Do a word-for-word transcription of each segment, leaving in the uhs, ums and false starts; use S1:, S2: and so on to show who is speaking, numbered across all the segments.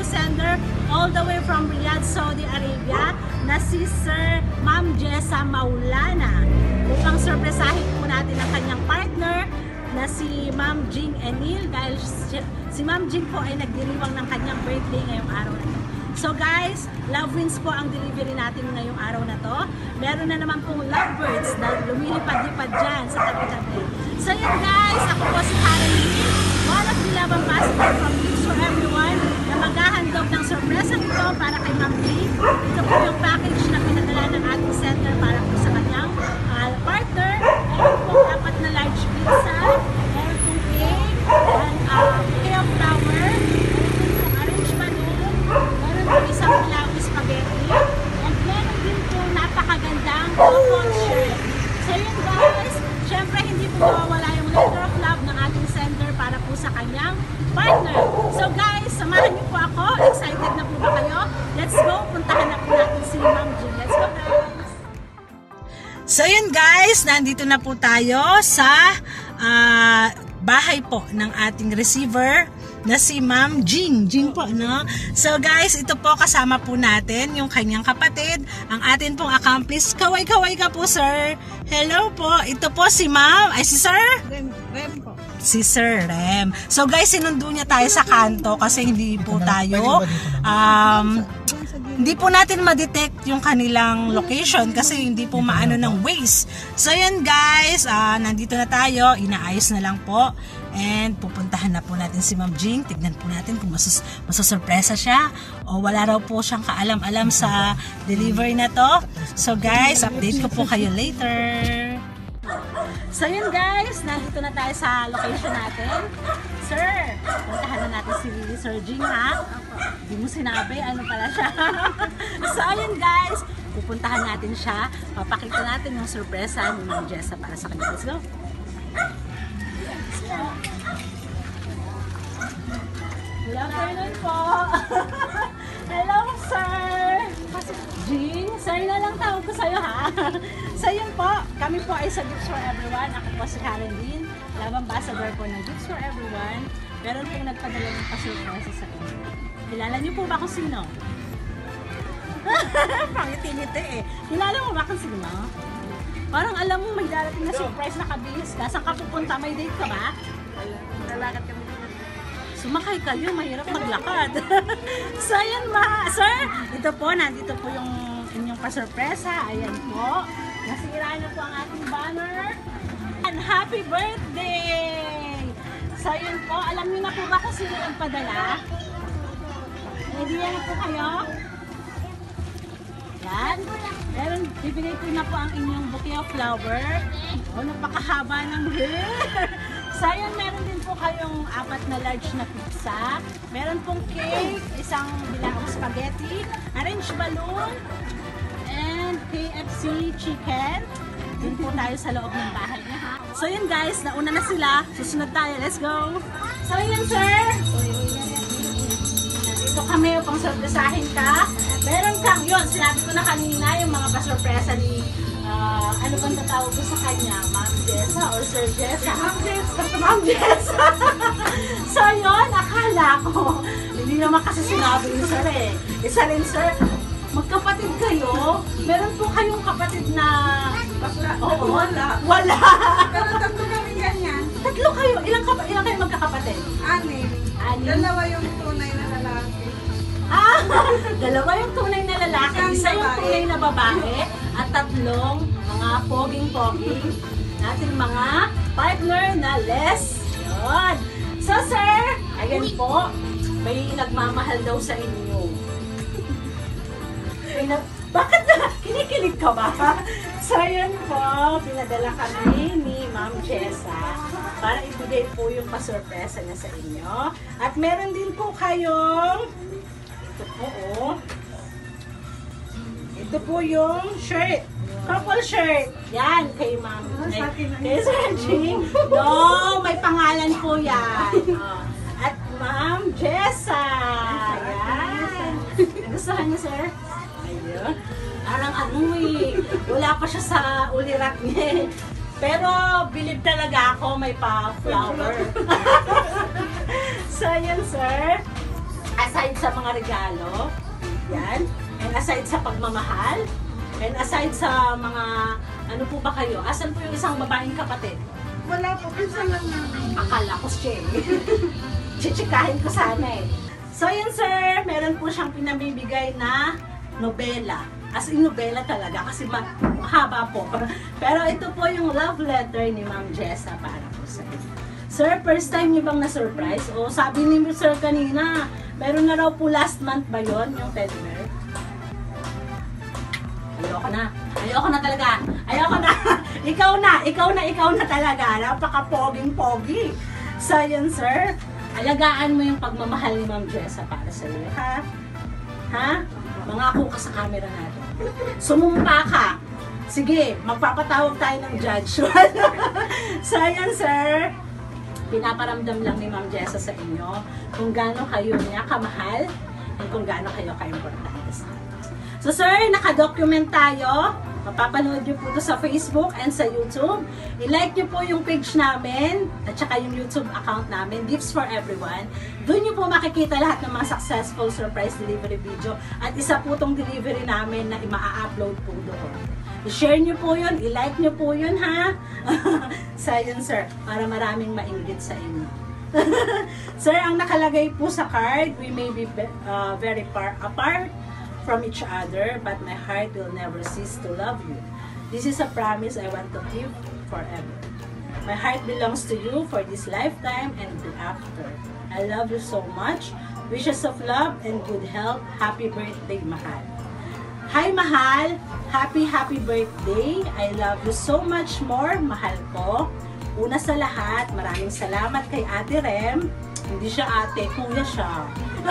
S1: you sender all the way from Riyadh, Saudi Arabia na si Sir Ma'am Jessa Maulana upang surpresahin po natin ang kanyang partner na si Ma'am Jing Enil dahil si, si Ma'am Jing po ay nagdiriwang ng kanyang birthday ngayong araw na ito. So guys, love wins po ang delivery natin ngayong araw na to. Meron na naman pong lovebirds na lumilipad-lipad dyan sa tabi-tabi. So yun guys, ako po si Karen Lee, one of the love ambassador from Gifts for Everyone na maghahandog ng sorpresa nito para kay Ma'am Lee. Ito po yung package na pinadala ng ating center para po sa kanyang uh, partner. Meron pong apat na large pizza, meron pong cake, and uh, bouquet of flower, meron pong orange balloon, meron pong isang flower spaghetti, and meron din pong napakagandang couple shirt. So yun guys, syempre hindi po mawawala yung letter of love ng ating center para po sa kanyang partner. So guys, samahan niyo po ako. Excited na po ba kayo? Let's go, puntahan na po natin si Ma'am Jing. Let's go guys! So yun guys, nandito na po tayo sa uh, bahay po ng ating receiver na si Ma'am Jing. Jing po, no? So guys, ito po kasama po natin yung kanyang kapatid, ang atin pong accomplice. Kaway-kaway ka po, sir. Hello po. Ito po si Ma'am. Ay, si sir?
S2: Rem, Rem po.
S1: Si Sir Rem. So guys, sinundo niya tayo sa kanto kasi hindi po tayo um, hindi po natin ma-detect yung kanilang location kasi hindi po maano ng Waze. So yun guys, uh, nandito na tayo, inaayos na lang po and pupuntahan na po natin si Ma'am Jing. Tignan po natin kung masus masusurpresa siya o wala raw po siyang kaalam-alam sa delivery na to. So guys, update ko po kayo later. So yun guys, nandito na tayo sa location natin. Sir, puntahan na natin si Sir Jing ha. Hindi mo sinabi, ano pala siya. So ayun guys, pupuntahan natin siya. Papakita natin yung sorpresa ni Ma'am Jessa para sa kanya. Let's go. Good afternoon po. Hello sir. Jing, sir na lang tawag ko sa'yo ha. So yun po, kami po ay sa Gifts for Everyone. Ako po si Karen Lynn, love ambassador po ng Gifts for Everyone. Meron pong nagpadala ng pasurpresa sa inyo. Kilala niyo po ba kung sino? Pangiti-ngiti eh. Kilala mo ba kung sino? Parang alam mo may darating na surprise na kabihis ka. Saan ka pupunta? May date ka ba?
S2: Lalakad kami.
S1: Sumakay kayo, mahirap maglakad. So yun ma, sir, ito po, nandito po yung inyong pasurpresa. Ayan po, nasira na po ang ating banner. And happy birthday! So yun po, alam niyo na po ba kung sino ang padala? Ready na po kayo? Yan. Meron, bibigay ko na po ang inyong bouquet of flower. Oh, napakahaba ng hair. So yun, meron din po kayong apat na large na pizza. Meron pong cake, isang bilao spaghetti, orange balloon, and K F C chicken. Din po tayo sa loob ng bahay niya ha. So yun guys, nauna na sila. Susunod tayo, let's go! So yun sir! Nandito kami upang sorpresahin ka. Meron kang, yun, sinabi ko na kanina yung mga pasurpresa ni Uh, ano bang tatawag ko sa kanya? Ma'am Jessa or Sir Jessa? Ma'am Jessa! Ma'am Jessa! So yun, akala ko, hindi naman kasi sinabi yung sir eh. Isa rin sir, magkapatid kayo? Meron po kayong kapatid na...
S2: Basura?
S1: Oo,
S2: wala.
S1: Wala!
S2: Pero tatlo kami ganyan.
S1: Tatlo kayo? Ilang, kap ilang kayo magkakapatid?
S2: Anim.
S1: Anim?
S2: Dalawa yung tunay na lalaki.
S1: Ah! Dalawa yung tunay na lalaki, isa yung tunay na babae, at tatlong mga poging-poging nating mga partner na les. Yun. So sir, ayan po, may nagmamahal daw sa inyo. Bakit na? Kinikilig ka ba? So yun po, pinadala kami ni Ma'am Jessa para ibigay po yung pasurpresa niya sa inyo. At meron din po kayong ito po, oh. Ito po yung shirt. Couple shirt. Yan, kay Ma'am. Kay Sir Jing. No, may pangalan po yan. Oh. At Ma'am Jessa. Yan. Gustuhan niyo, sir? Ayun. Parang ano eh. Wala pa siya sa ulirat niya. Pero, believe talaga ako may pa-flower. So, yun, sir. aside sa mga regalo, yan, and aside sa pagmamahal, and aside sa mga, ano po ba kayo? Asan po yung isang babaeng kapatid?
S2: Wala po, pinsan lang namin.
S1: Akala ko siya eh. Chichikahin ko sana eh. So yan sir, meron po siyang pinamibigay na nobela. As in nobela talaga kasi ma mahaba po. Pero ito po yung love letter ni Ma'am Jessa para po sa inyo. Sir, first time niyo bang na-surprise? O sabi ni Sir kanina, meron na raw po last month ba yon yung teddy bear? Ayoko na. Ayoko na talaga. Ayoko na. Ikaw na. Ikaw na. Ikaw na talaga. Napaka-poging-pogi. So, yun, sir. Alagaan mo yung pagmamahal ni Ma'am Jessa para sa iyo, ha? Ha? Mangako ka sa camera natin. Sumumpa ka. Sige, magpapatawag tayo ng judge. So, yun, sir. Pinaparamdam lang ni Ma'am Jessa sa inyo kung gaano kayo niya kamahal at kung gaano kayo ka-importante sa kanya. So sir, naka-document tayo. Mapapanood nyo po ito sa Facebook and sa YouTube. I-like nyo po yung page namin at saka yung YouTube account namin, Gifts for Everyone. Doon nyo po makikita lahat ng mga successful surprise delivery video at isa po itong delivery namin na i-upload po doon. I-share nyo po yun, i-like nyo po yun ha. So yun sir, para maraming mainggit sa inyo. Sir, ang nakalagay po sa card, we may be uh, very far apart from each other, but my heart will never cease to love you. This is a promise I want to keep forever. My heart belongs to you for this lifetime and after. I love you so much. Wishes of love and good health. Happy birthday, Mahal. Hi, Mahal. Happy, happy birthday. I love you so much more, Mahal ko. Una sa lahat, maraming salamat kay Ate Rem. Hindi siya ate, kuya siya.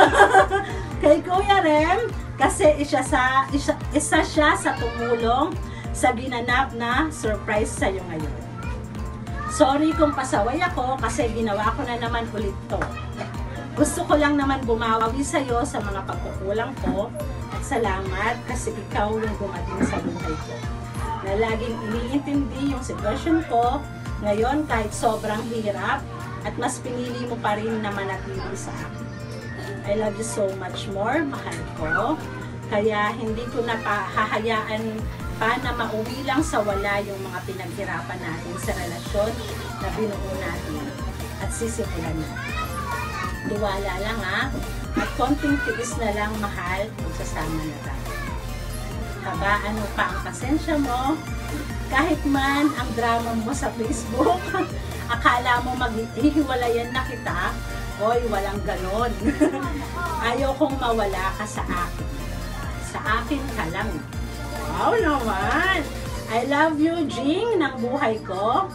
S1: Kay Kuya Rem, kasi isa, sa, isa, isa siya sa tumulong sa ginanap na surprise sa'yo ngayon. Sorry kung pasaway ako kasi ginawa ko na naman ulit to. Gusto ko lang naman bumawi sa'yo sa mga pagkukulang ko at salamat kasi ikaw yung dumating sa buhay ko. Na laging iniintindi yung sitwasyon ko ngayon kahit sobrang hirap at mas pinili mo pa rin na manatili sa akin. I love you so much more, mahal ko. Kaya hindi ko na hahayaan pa na mauwi lang sa wala yung mga pinaghirapan natin sa relasyon na binuo natin at sisimulan natin. Tiwala lang ha, at konting tiis na lang, mahal, magsasama na tayo. Habaan mo pa ang pasensya mo, kahit man ang drama mo sa Facebook, akala mo maghihiwalayan na kita, oy, walang ganon. Ayaw kong mawala ka sa akin. Sa akin ka lang. Wow naman! I love you, Jing, ng buhay ko.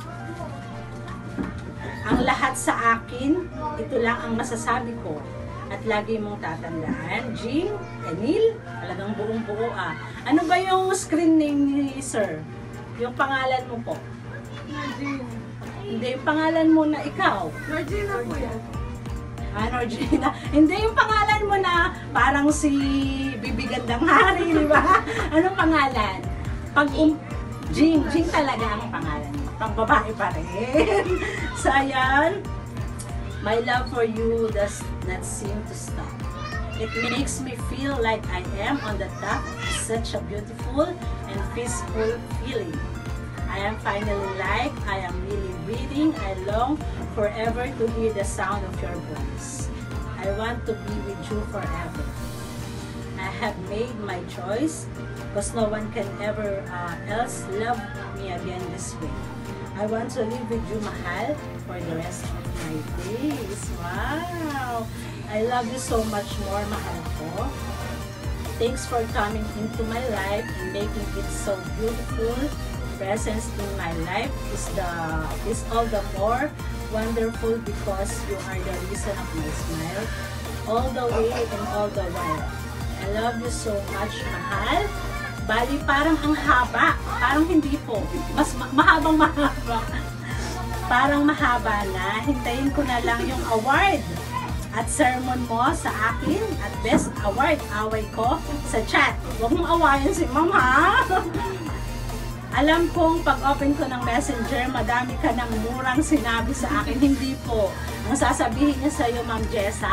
S1: Ang lahat sa akin, ito lang ang masasabi ko. At lagi mong tatandaan, Jing, Enil, talagang buong-buo ah. Ano ba yung screen name ni Sir? Yung pangalan mo po?
S2: Nadine.
S1: Hindi, yung pangalan mo na ikaw.
S2: Georgina po yan.
S1: Ah, Georgina. Hindi, yung pangalan mo na parang si Bibi Gandang Hari, di ba? Anong pangalan? Pag um, Jing, Jing talaga ang pangalan mo. Pang babae pa rin. So, ayan. My love for you does not seem to stop. It makes me feel like I am on the top of such a beautiful and peaceful feeling. I am finally like I am really breathing. I long forever to hear the sound of your voice. I want to be with you forever. I have made my choice because no one can ever uh, else love me again this way. I want to live with you, mahal, for the rest of my days. Wow! I love you so much more, mahal ko. Thanks for coming into my life and making it so beautiful. Presence in my life is the is all the more wonderful because you are the reason of my smile all the way and all the while. I love you so much, mahal. Bali, parang ang haba. Parang hindi po. Mas ma mahabang mahaba. Parang mahaba na. Hintayin ko na lang yung award at sermon mo sa akin at best award away ko sa chat. Huwag mong awayan si Ma'am, ha? Alam kong pag-open ko ng messenger, madami ka ng murang sinabi sa akin. Hindi po. Ang sasabihin niya sa iyo, Ma'am Jessa,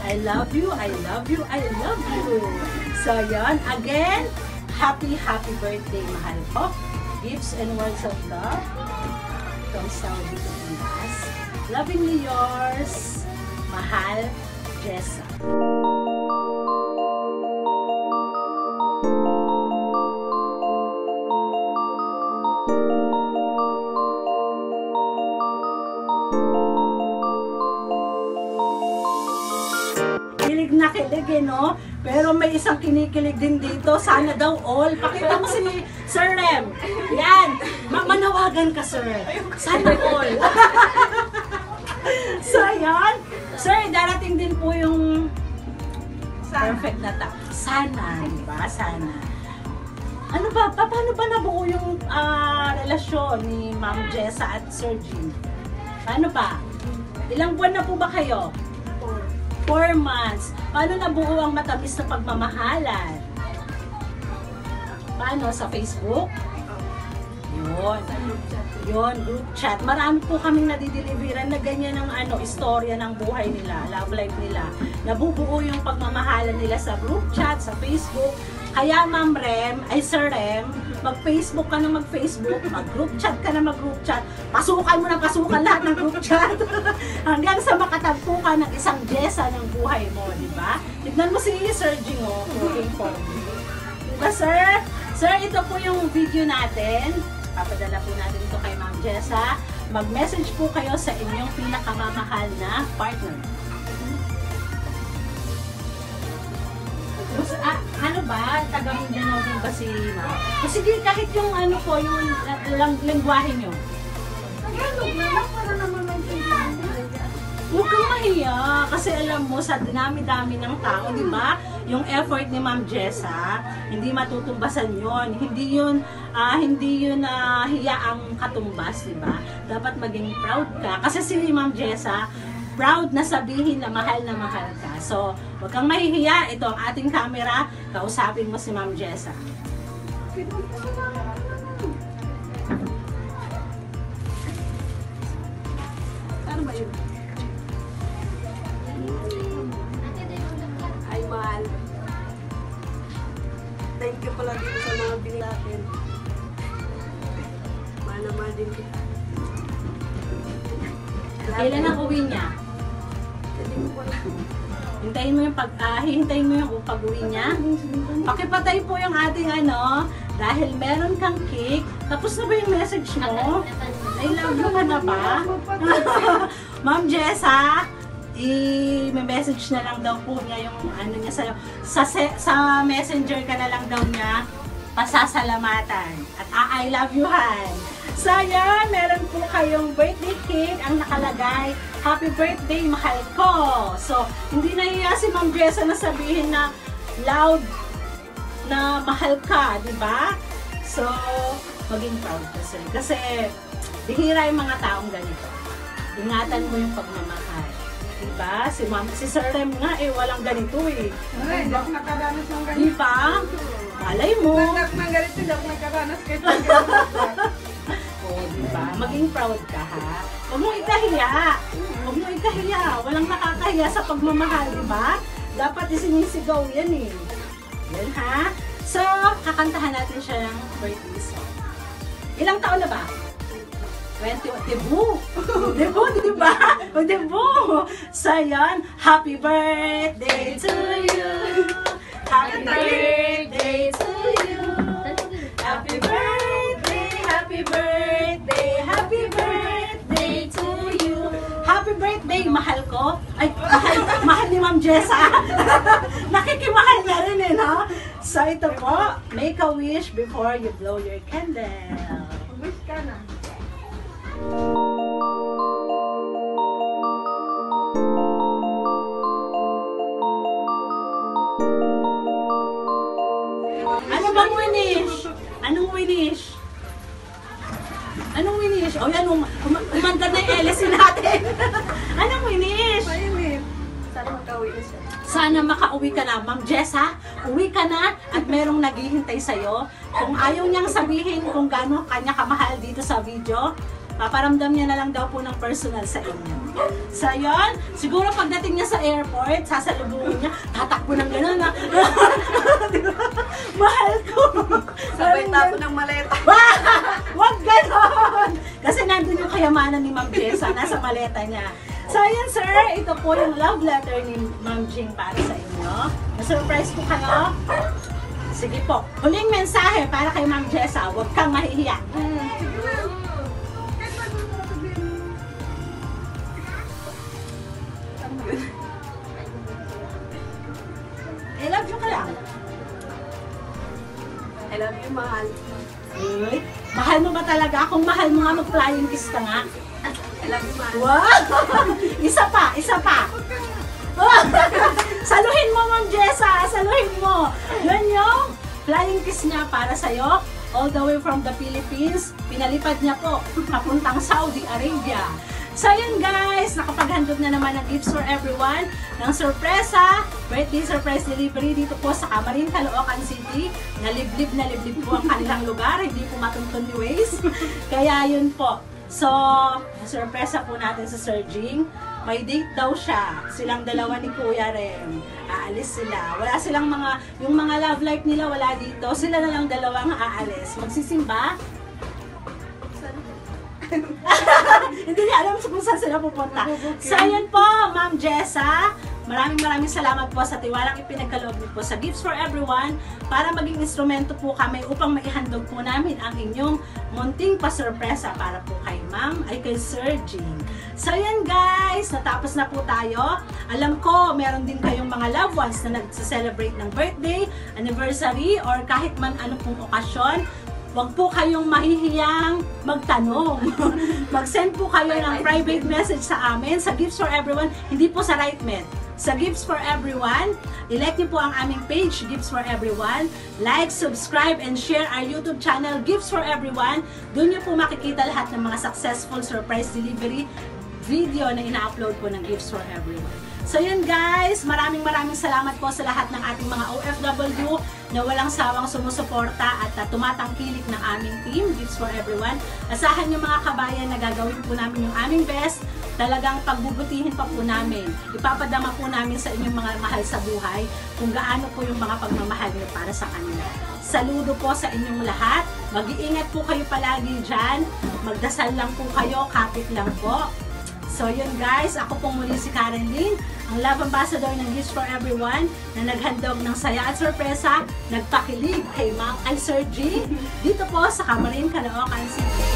S1: I love you, I love you, I love you. So yun, again, happy, happy birthday, mahal ko. Gifts and words of love from Saudi to Pinas. Lovingly yours, mahal, Jessa. Kilig na kilig eh, no? Pero may isang kinikilig din dito. Sana daw all. Pakita mo si Sir Rem. Yan. Ma manawagan ka, sir. Sana all. So, yan. Sir, darating din po yung perfect na ta. Sana, diba? Sana. Ano ba? Pa paano ba nabuo yung uh, relasyon ni Ma'am Jessa at Sir Jean? Paano ba? Ilang buwan na po ba kayo? Four months. Paano nabuo ang matamis na pagmamahalan? Paano? Sa Facebook? Yun. Yun, group chat. Marami po kaming nadideliveran na ganyan ng ano, istorya ng buhay nila, love life nila. Nabubuo yung pagmamahalan nila sa group chat, sa Facebook. Kaya Ma'am Rem, ay Sir Rem, mag-Facebook ka na mag-Facebook, mag-group chat ka na mag-group chat, pasukan mo na pasukan lahat ng group chat. Hanggang sa makatagpo ka ng isang Jessa ng buhay mo, di ba? Tignan mo si Sir Jing, oh, looking for me. Diba, sir? Sir, ito po yung video natin. Papadala po natin ito kay Ma'am Jessa. Mag-message po kayo sa inyong pinakamamahal na partner. Mas, ah, ano ba? Taga Mindanao din ba si Ma'am? Kasi di kahit yung ano po, yung lang lengguwahe nyo.
S2: Tagalog na lang para naman maintindihan niya.
S1: Huwag kang mahiya. Kasi alam mo, sa dinami-dami ng tao, di ba? Yung effort ni Ma'am Jessa, hindi matutumbasan yon. Hindi yun, uh, hindi yun uh, hiya ang katumbas, di ba? Dapat maging proud ka. Kasi si Ma'am Jessa, proud na sabihin na mahal na mahal ka. So, huwag kang mahihiya. Ito ang ating camera. Kausapin mo si Ma'am Jessa.
S2: Ano ba yun? Ay, mahal. Thank you pala dito sa mga binili natin. Mahal na mahal din kita.
S1: Kailan ang uwi niya?
S2: Hindi mo pala.
S1: Hintayin mo yung pag uh, hintayin mo yung pag-uwi niya. Pakipatay po yung ating ano, dahil meron kang cake. Tapos na ba yung message mo? I love you ka na ba? Ma'am Jessa, i-message na lang daw po niya yung ano niya sa sa, sa messenger ka na lang daw niya pasasalamatan. At ah, I love you, Han. So, yan, meron po kayong birthday cake ang nakalagay, happy birthday, mahal ko. So, hindi nahiya si Ma'am Jessa na sabihin na loud na mahal ka, di ba? So, maging proud ka sir. Kasi, bihira yung mga taong ganito. Ingatan mo yung pagmamahal. Di ba? Si, Ma'am, si Sir Rem nga eh, walang ganito eh.
S2: Ay, hindi ako nakaranas ng ganito.
S1: Di ba? Malay mo.
S2: Nagdak ng ganito, hindi ako nakaranas kahit ng
S1: Oh, diba? Maging proud ka, ha? Huwag mo ikahiya. Huwag mo ikahiya. Walang nakakahiya sa pagmamahal, diba? Dapat isinisigaw yan, eh. Yan, ha? So, kakantahan natin siya ng birthday song. Ilang taon na ba? twenty. Debu! Debu, diba? O, debu! So, yan. Happy birthday to you! Happy birthday to you! Happy birthday! Happy birthday! Happy birthday to you! Happy birthday, mahal ko! Ay, mahal, mahal ni Ma'am Jessa! Nakikimahal na rin eh, no? So, ito po, make a wish before you blow your candle.
S2: Wish ka na.
S1: Ano bang winish? Anong winish? Anong winish? O yan, um, um, umandar na yung L S natin. Anong winish?
S2: Mainit. Sana makauwi na siya.
S1: Sana makauwi ka na, Ma'am Jessa. Uwi ka na at merong naghihintay sa'yo. Kung ayaw niyang sabihin kung gaano kanya kamahal dito sa video, paparamdam niya na lang daw po ng personal sa inyo. So yun, siguro pagdating niya sa airport, sasalubungin niya, tatakbo ng gano'n na, diba? Mahal ko.
S2: Sabay tapo ng maleta.
S1: Wag ganon! Kasi nandun yung kayamanan ni Ma'am Jessa, nasa maleta niya. So ayan sir, ito po yung love letter ni Ma'am Jing para sa inyo. Na-surprise po kayo? Sige po, huling mensahe para kay Ma'am Jessa, huwag kang mahihiya. I love you ka lang.
S2: I love you, mahal.
S1: Uy, mahal mo ba talaga? Kung mahal mo nga, mag-flying kiss ka nga.
S2: I love you, mahal.
S1: Wow! Isa pa, isa pa. Saluhin mo, Ma'am Jessa. Saluhin mo. Yun yung flying kiss niya para sa'yo. All the way from the Philippines. Pinalipad niya po papuntang Saudi Arabia. So yun guys, nakapaghandog na naman ng gifts for everyone ng sorpresa, birthday surprise delivery dito po sa Camarin, Caloocan City. Naliblib na liblib po ang kanilang lugar, hindi po matuntun ni Waze. Kaya yun po. So, sorpresa po natin sa Sir Jing. May date daw siya. Silang dalawa ni Kuya Rem. Aalis sila. Wala silang mga, yung mga love life nila wala dito. Sila na lang dalawang aalis. Magsisimba? Hindi niya alam kung saan sila pupunta. So, yun po, Ma'am Jessa. Maraming maraming salamat po sa tiwalang ipinagkaloob niyo po sa Gifts for Everyone para maging instrumento po kami upang maihandog po namin ang inyong munting pasurpresa para po kay Ma'am ay kay Sir Jing. So, yan guys. Natapos na po tayo. Alam ko, meron din kayong mga loved ones na nagsa-celebrate ng birthday, anniversary, or kahit man ano pong okasyon. Huwag po kayong mahihiyang magtanong. Mag-send po kayo ng private message sa amin sa Gifts for Everyone, hindi po sa Rightmed. Sa Gifts for Everyone, i-like niyo po ang aming page, Gifts for Everyone. Like, subscribe, and share our YouTube channel, Gifts for Everyone. Doon niyo po makikita lahat ng mga successful surprise delivery video na ina-upload po ng Gifts for Everyone. So yun guys, maraming maraming salamat po sa lahat ng ating mga O F W na walang sawang sumusuporta at uh, tumatangkilik ng aming team, Gifts for Everyone. Asahan yung mga kabayan na gagawin po namin yung aming best. Talagang pagbubutihin pa po namin. Ipapadama po namin sa inyong mga mahal sa buhay kung gaano po yung mga pagmamahal niyo para sa kanila. Saludo po sa inyong lahat. Mag-iingat po kayo palagi dyan. Magdasal lang po kayo, kapit lang po. So yun guys, ako po muli si Karen Lynn, ang Love Ambassador ng Gifts for Everyone na naghandog ng saya at sorpresa, nagpakilig kay Ma'am ay Sir G dito po sa Camarin, Caloocan City.